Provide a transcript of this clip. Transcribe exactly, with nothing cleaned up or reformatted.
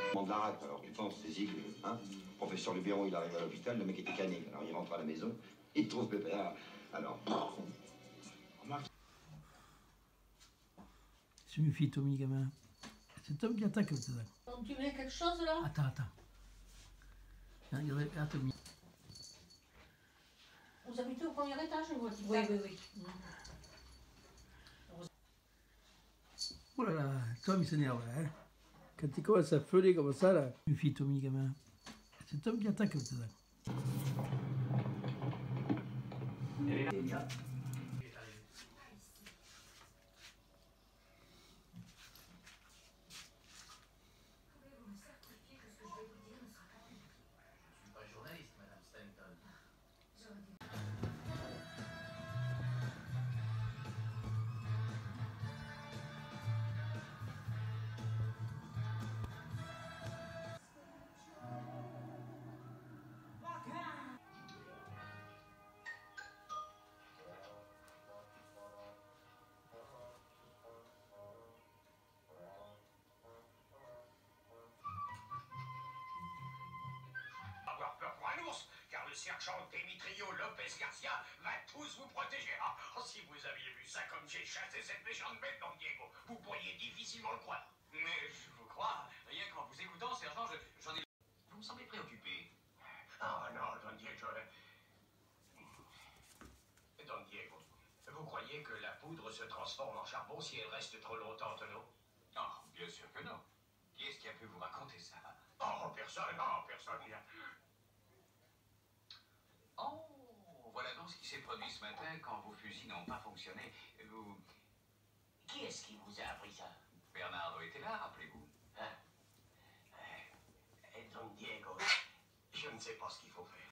De la rate, alors tu penses, c'est Zig, hein? Professeur Luberon, il arrive à l'hôpital, le mec était cané. Alors il rentre à la maison, il trouve Pépère. Alors. Je me fie Tommy, gamin. C'est Tom qui attaque comme ça. Tu mets quelque chose là? Attends, attends. Regardez, là, Tommy. Vous habitez au premier étage, je vois. Oui, oui, oui. Oh là là, Tom il s'énerve là, hein. Quand il commence à feuler comme ça là. Je me fie Tommy, gamin. C'est Tom qui attaque comme ça. Avoir peur pour un ours, car le sergent Demetrio Lopez Garcia va tous vous protéger. Ah, oh, si vous aviez vu ça comme j'ai chassé cette méchante bête, Don Diego, vous pourriez difficilement le croire. Mais je vous crois, rien qu'en vous écoutant, sergent, je- j'en ai... Vous me semblez préoccupé. Ah non, Don Diego... Don Diego, vous croyez que la poudre se transforme en charbon si elle reste trop longtemps en tonneau? Oh, bien sûr que non. Qui est-ce qui a pu vous raconter ça? Oh, personne, non, personne. Oh, voilà donc ce qui s'est produit ce matin quand vos fusils n'ont pas fonctionné. Vous... Qui est-ce qui vous a appris ça? Bernardo était là, rappelez-vous. Hein? Et Don Diego, je ne sais pas ce qu'il faut faire.